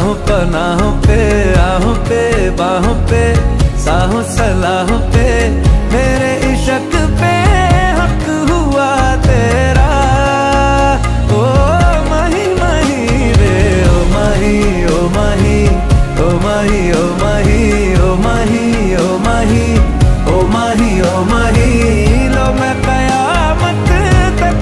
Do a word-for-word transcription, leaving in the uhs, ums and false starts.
राहों पनाहों पे, आहों पे बाहों पे, साहों सलाहों पे, मेरे इश्क